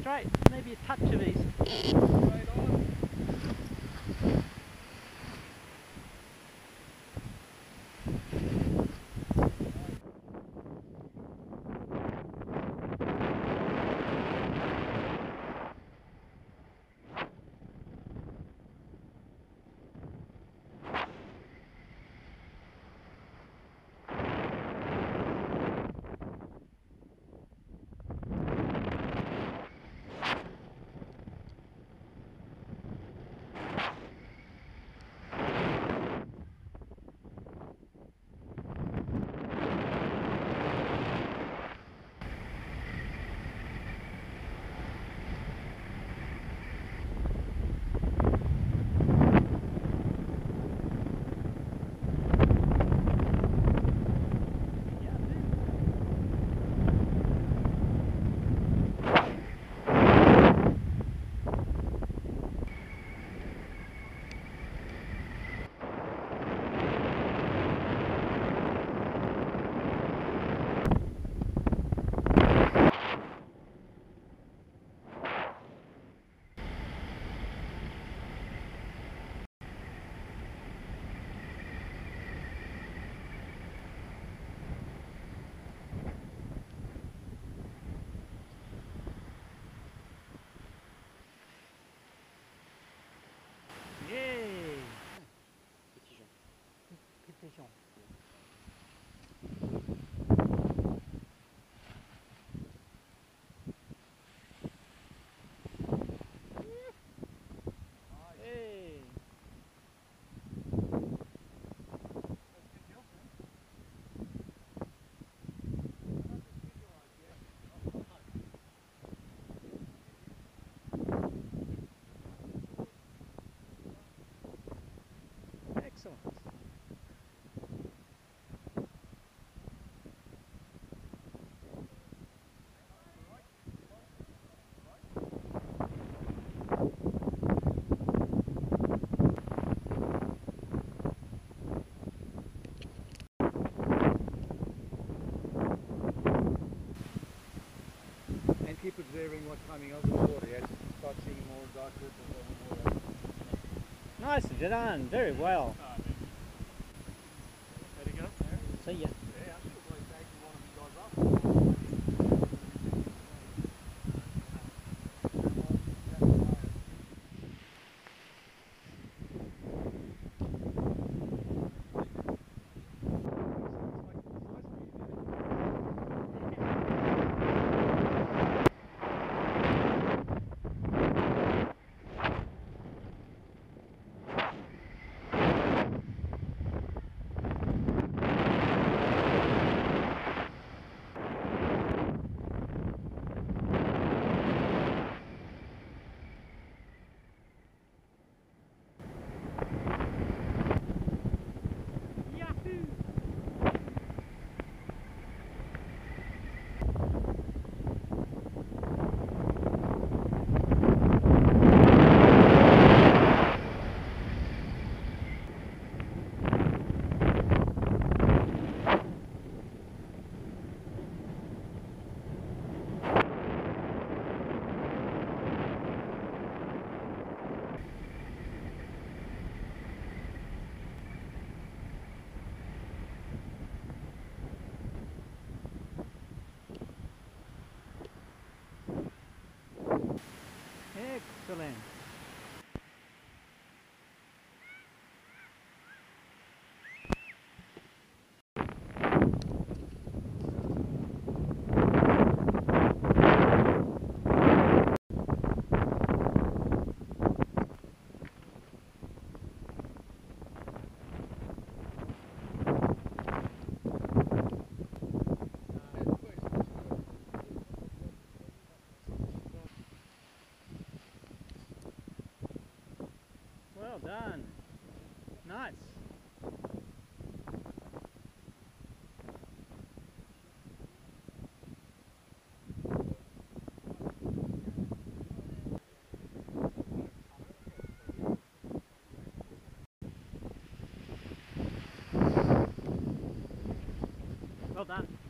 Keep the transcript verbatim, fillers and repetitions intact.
straight, maybe a touch of ease. Straight on. Yay! Petit Jean. Hey! Excellent. And keep observing what's coming over the water. Yes, start seeing more dark ripples over the water. Nicely done, very well. Ready to go? See ya. Yeah, I think like taking one of you guys up. Excellent. Well done. Nice. Well done.